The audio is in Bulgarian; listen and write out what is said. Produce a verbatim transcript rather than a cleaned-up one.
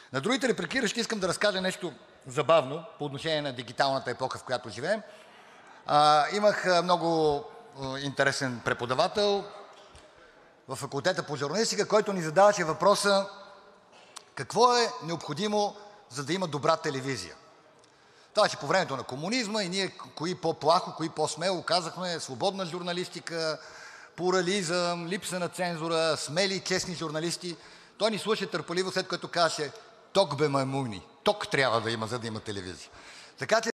На другите репликиращи искам да разкажа нещо забавно по отношение на дигиталната епоха, в която живеем. А, имах много интересен преподавател във факултета по журналистика, който ни задаваше въпроса: какво е необходимо, за да има добра телевизия? Това беше по времето на комунизма и ние кои по-плахо, кои по-смело казахме: свободна журналистика, плурализъм, липса на цензура, смели и честни журналисти. Той ни слуша търпеливо, след което казваше: ток бе, маймуни, ток трябва да има, за да има телевизия. Така че